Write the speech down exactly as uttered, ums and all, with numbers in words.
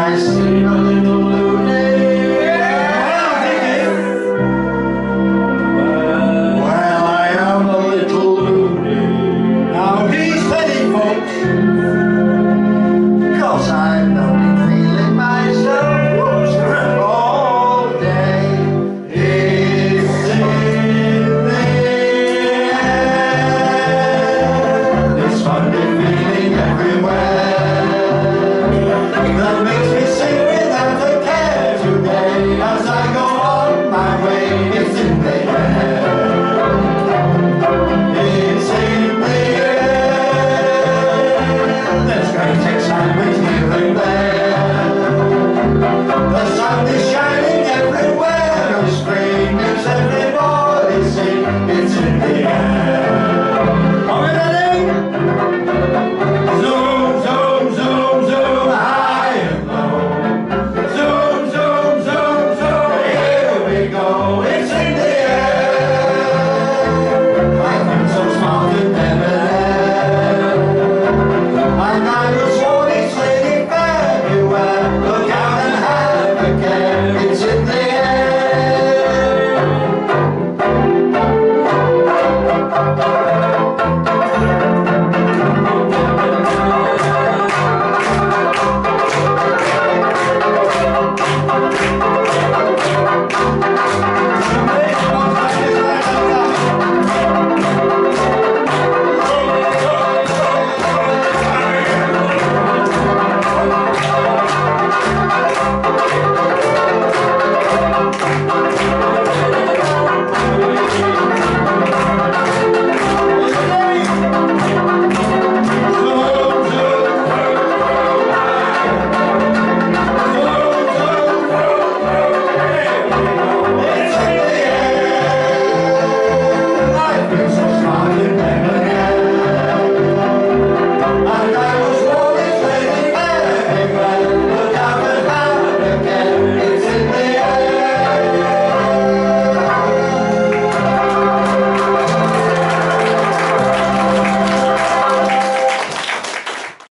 I see a little loony. Well, I am a little loony. Now he's steady, folks, 'cause I've not been feeling myself all day. It's in the air. This funny feeling everywhere that makes me sing without a care today. As I go on my way, it's in the air. It's in the air. There's great excitement here and there. The sun is shining everywhere. No spring makes everybody sing. It's in the air. Are we ready? Zoom, zoom, zoom, zoom, high and low. Zoom, zoom, zoom, zoom, here we go. It's in the air. I think so smart and debonair. And I was sworn it's Lady Fair. Beware, look out and have a care. It's